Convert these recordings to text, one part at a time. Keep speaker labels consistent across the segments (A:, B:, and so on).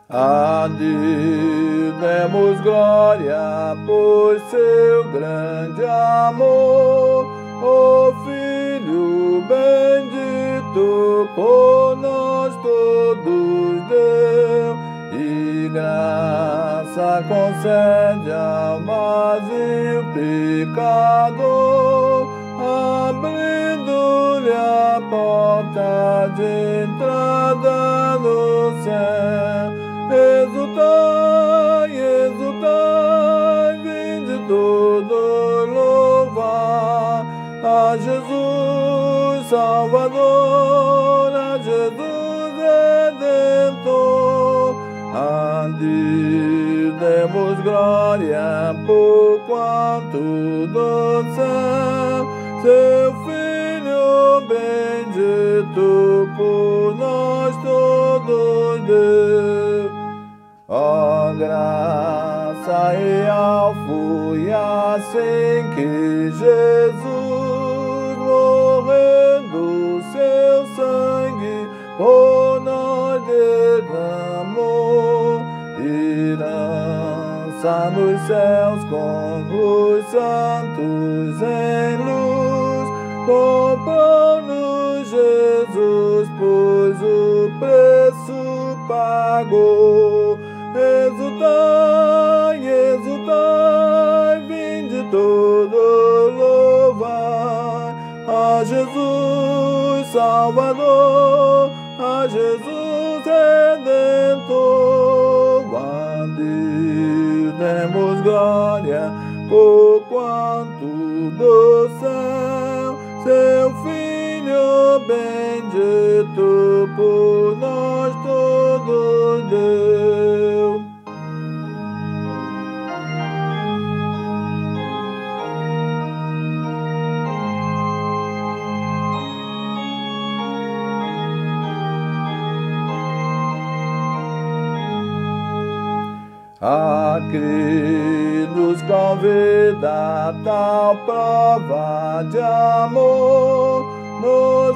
A: A Deus demos glória por seu grande amor, o Filho bendito por nós todos deu, e graça concede ao vazio pecador, abrindo-lhe a porta de entrada no céu. Exultai, exultai, vinde todos louvar a Jesus Salvador, a Jesus Redentor. A Deus demos glória por quanto do céu seu Filho bendito por nós todos deu. Ó graça real foi assim que Jesus, morrendo seu sangue por nós derramou, herança nos céus com os santos em luz, comprou-nos Jesus, pois o preço pagou. Exultai, exultai, vinde todos louvar a Jesus Salvador, a Jesus Redentor. A Deus demos glória por quanto do céu seu Filho bendito por nós todos deu. A crer nos convida tal prova de amor, nos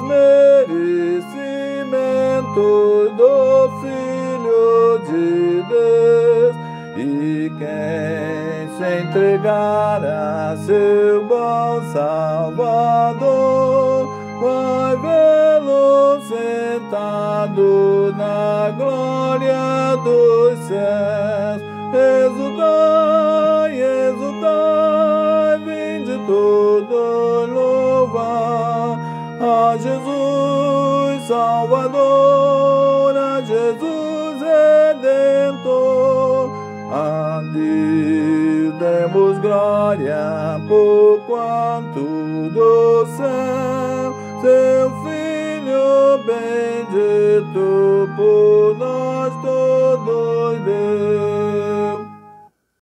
A: merecimentos do Filho de Deus, e quem se entregar a seu bom Salvador vai vê-lo sentado na glória dos céus. Exultai, exultai, vinde todos louvar a Jesus Salvador, a Jesus Redentor. A Deus demos glória por quanto do céu seu Filho bendito por nós todos deu.